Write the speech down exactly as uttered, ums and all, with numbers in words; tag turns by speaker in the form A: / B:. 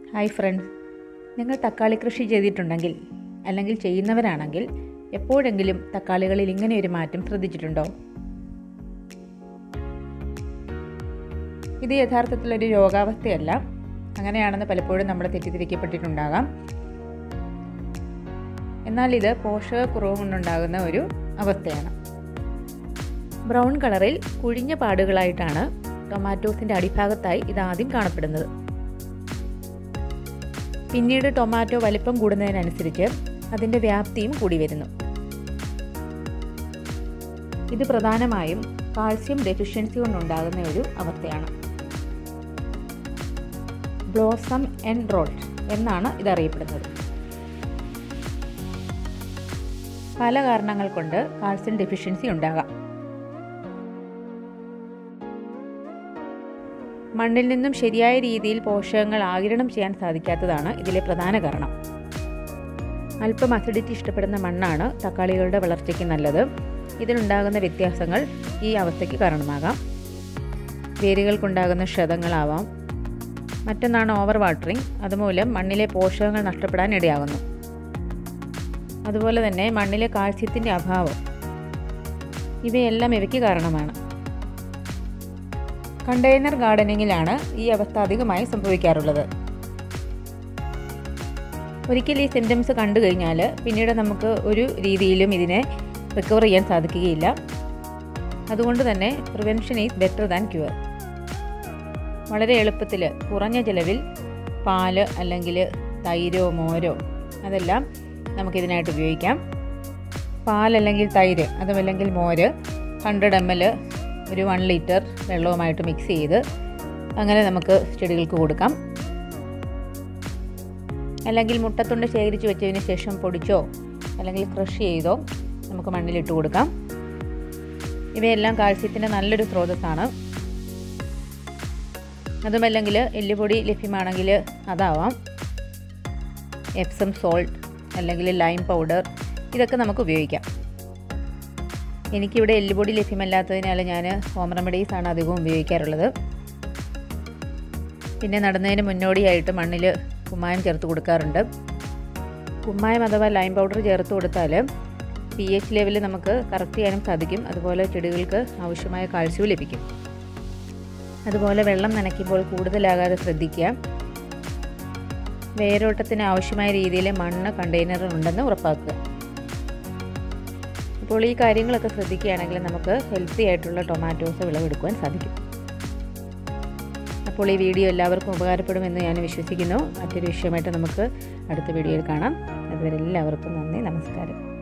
A: Hi friends, നിങ്ങൾ തക്കാളി കൃഷി ചെയ്തിട്ടുണ്ടെങ്കിൽ അല്ലെങ്കിൽ ചെയ്യുന്നവരാണെങ്കിൽ എപ്പോഴെങ്കിലും തക്കാളികളിൽ ഇങ്ങനെ ഒരു മാറ്റം ശ്രദ്ധിച്ചിട്ടുണ്ടോ? ഇത് യഥാർത്ഥത്തിലൊരു രോഗാവസ്ഥയല്ല. അങ്ങനെയാണെന്ന് പലപ്പോഴും നമ്മൾ തെറ്റിദ്ധരിക്കപ്പെട്ടിട്ടുണ്ടാകാം. എന്നാൽ ഇത് പോഷകക്കുറവ് കൊണ്ടുണ്ടാകുന്ന ഒരു അവസ്ഥയാണ്. ബ്രൗൺ കളറിൽ കുഴിഞ്ഞ പാടുകളായിട്ടാണ് ടൊമാറ്റോസിൻ്റെ അടിഭാഗത്തായി ഇതാദ്യം കാണപ്പെടുന്നത്. പിന്നീട് ടൊമാറ്റോ വലിപ്പം കൂടുന്നതിനനുസരിച്ച് അതിൻ്റെ വ്യാപ്തിയും കൂടി വരുന്നു. ഇത് പ്രധാനമായും കാൽസ്യം ഡെഫിഷ്യൻസി കൊണ്ടുണ്ടാകുന്ന ഒരു അവസ്ഥയാണ്. ബ്ലോസം എൻഡ് റോട്ട് എന്നാണ് ഇതറിയപ്പെടുന്നത്. പല കാരണങ്ങൾ കൊണ്ട് കാൽസ്യം ഡെഫിഷ്യൻസി ഉണ്ടാകാം. മണ്ണിൽ നിന്നും ശരിയായ രീതിയിൽ പോഷകങ്ങൾ ആഗിരണം ചെയ്യാൻ സാധിക്കാത്തതാണ് ഇതിലെ പ്രധാന കാരണം. അല്പം അസിഡിറ്റി ഇഷ്ടപ്പെടുന്ന മണ്ണാണ് തക്കാളികളുടെ വളർച്ചയ്ക്ക് നല്ലത്. ഇതിലുണ്ടാകുന്ന വ്യത്യാസങ്ങൾ ഈ അവസ്ഥയ്ക്ക് കാരണമാകാം. വേരുകൾക്കുണ്ടാകുന്ന ക്ഷതങ്ങളാവാം. മറ്റൊന്നാണ് ഓവർ വാട്ടറിങ്. അതുമൂലം മണ്ണിലെ പോഷകങ്ങൾ നഷ്ടപ്പെടാൻ ഇടയാകുന്നു. അതുപോലെ തന്നെ മണ്ണിലെ കാൽസ്യത്തിൻ്റെ അഭാവം, ഇവയെല്ലാം ഇവയ്ക്ക് കാരണമാണ്. കണ്ടെയ്നർ ഗാർഡനിങ്ങിലാണ് ഈ അവസ്ഥ അധികമായി സംഭവിക്കാറുള്ളത്. ഒരിക്കൽ ഈ സിംറ്റംസ് കണ്ടു കഴിഞ്ഞാൽ പിന്നീട് നമുക്ക് ഒരു രീതിയിലും ഇതിനെ റിക്കവർ ചെയ്യാൻ സാധിക്കുകയില്ല. അതുകൊണ്ട് തന്നെ prevention is better than cure. വളരെ എളുപ്പത്തിൽ കുറഞ്ഞ ചിലവിൽ പാല് അല്ലെങ്കിൽ തൈരോ മോരോ അതെല്ലാം നമുക്കിതിനായിട്ട് ഉപയോഗിക്കാം. പാലല്ലെങ്കിൽ തൈര് അതുമല്ലെങ്കിൽ മോര് ഹൺഡ്രഡ് എം എൽ ഒരു വൺ ലിറ്റർ വെള്ളവുമായിട്ട് മിക്സ് ചെയ്ത് അങ്ങനെ നമുക്ക് ചെടികൾക്ക് കൊടുക്കാം. അല്ലെങ്കിൽ മുട്ടത്തൊണ്ട് ശേഖരിച്ച് വെച്ചതിന് ശേഷം പൊടിച്ചോ അല്ലെങ്കിൽ ക്രഷ് ചെയ്തോ നമുക്ക് മണ്ണിലിട്ട് കൊടുക്കാം. ഇവയെല്ലാം കാൽസ്യത്തിൻ്റെ നല്ലൊരു സ്രോതസ്സാണ്. അതുമല്ലെങ്കിൽ എല്ലുപൊടി ലഭ്യമാണെങ്കിൽ അതാവാം. എപ്സം സോൾട്ട് അല്ലെങ്കിൽ ലൈം പൗഡർ ഇതൊക്കെ നമുക്ക് ഉപയോഗിക്കാം. എനിക്കിവിടെ എല്ലുപൊടി ലഭ്യമല്ലാത്തതിനാൽ ഞാൻ ഹോം റെമഡീസ് ആണ് അധികവും ഉപയോഗിക്കാറുള്ളത്. പിന്നെ നടുന്നതിന് മുന്നോടിയായിട്ട് മണ്ണിൽ കുമ്മായം ചേർത്ത് കൊടുക്കാറുണ്ട്. കുമ്മായം അഥവാ ലൈം പൗഡർ ചേർത്ത് കൊടുത്താൽ പി എച്ച് ലെവൽ നമുക്ക് കറക്റ്റ് ചെയ്യാനും സാധിക്കും. അതുപോലെ ചെടികൾക്ക് ആവശ്യമായ കാൽസ്യവും ലഭിക്കും. അതുപോലെ വെള്ളം നനയ്ക്കുമ്പോൾ കൂടുതലാകാതെ ശ്രദ്ധിക്കുക. വേരോട്ടത്തിന് ആവശ്യമായ രീതിയിൽ മണ്ണ് കണ്ടെയ്നറിൽ ഉണ്ടെന്ന് ഉറപ്പാക്കുക. അപ്പോൾ ഈ കാര്യങ്ങളൊക്കെ ശ്രദ്ധിക്കുകയാണെങ്കിൽ നമുക്ക് ഹെൽത്തി ആയിട്ടുള്ള ടൊമാറ്റോസ് വിളവെടുക്കുവാൻ സാധിക്കും. അപ്പോൾ ഈ വീഡിയോ എല്ലാവർക്കും ഉപകാരപ്പെടുമെന്ന് ഞാൻ വിശ്വസിക്കുന്നു. മറ്റൊരു വിഷയമായിട്ട് നമുക്ക് അടുത്ത വീഡിയോയിൽ കാണാം. അതുവരെ എല്ലാവർക്കും നന്ദി, നമസ്കാരം.